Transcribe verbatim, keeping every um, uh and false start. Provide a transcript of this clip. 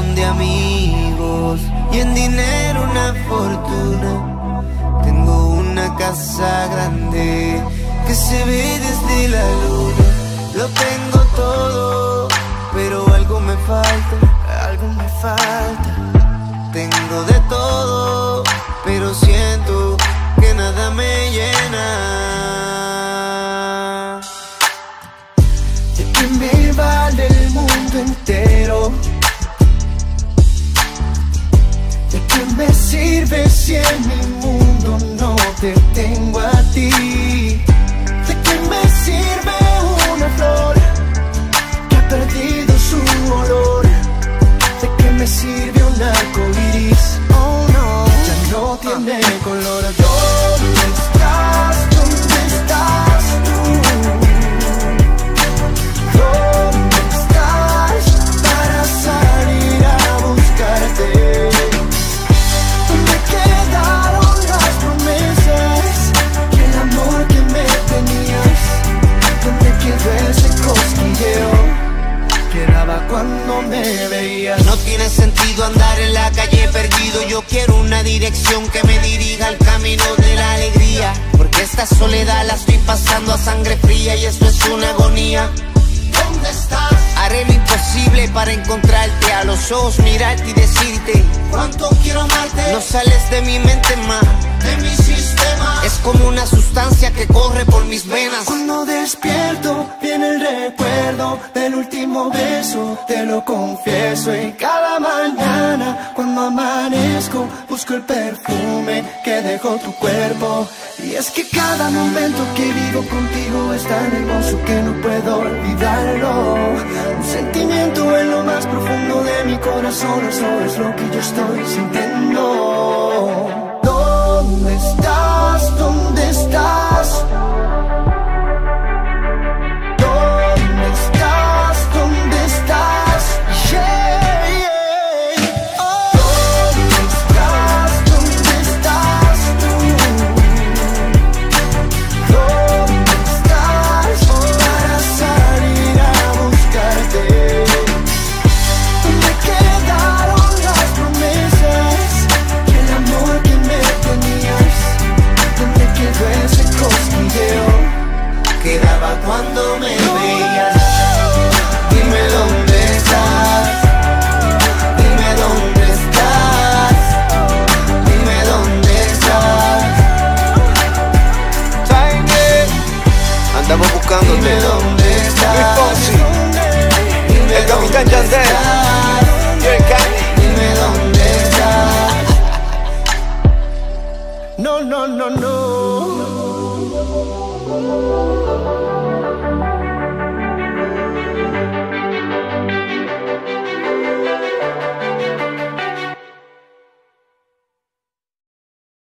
montón de amigos y en dinero una fortuna. Tengo una casa grande que se ve desde la luna. Lo tengo todo, pero algo me falta, algo me falta. Tengo de todo, pero siento que nada me llena. ¿De qué me vale el mundo entero? ¿De qué me sirve si en mi mundo no te tengo a ti? ¿De qué me sirve una flor que ha perdido su olor? ¿De qué me sirve un arco iris? Oh no, ya no tiene color. ¿Dónde estás? ¿Dónde estás tú? ¿Dónde estás para salir a buscarte? ¿Dónde quedaron las promesas y el amor que me tenías? ¿Dónde quedó ese cosquilleo que daba cuando me veías? No tiene sentido andar en la calle perdido. Yo quiero una dirección que me dirija al camino de la alegría, porque esta soledad la estoy pasando a sangre fría y esto es una agonía. ¿Dónde estás? Haré lo imposible para encontrarte, a los ojos mirarte y decirte cuánto quiero amarte. No sales de mi mente más, de mi sistema. Es como una sustancia que corre por mis venas. Cuando despierto viene el recuerdo del último beso, te lo confieso. Y cada mañana cuando amanezco busco el perfume que dejó tu cuerpo. Y es que cada momento que vivo contigo es tan hermoso que no puedo olvidarlo. Un sentimiento en lo más profundo de mi corazón, eso es lo que yo estoy sintiendo. ¿Dónde estás? ¿Dónde estás? ¿Dónde estás? ¿Dónde estás? Yeah, yeah. Oh. ¿Dónde estás? ¿Dónde estás tú? ¿Dónde estás para salir a buscarte? ¿Dónde quedaron las promesas y el amor que me tenías? ¿Dónde quedó ese cosquilleo que daba cuando me veías? Dime dónde estás, dime dónde estás, dime dónde estás. Tiny, andamos buscándote. Dime dónde estás, dime el capitán Yandel, dime dónde estás. No, no, no, no.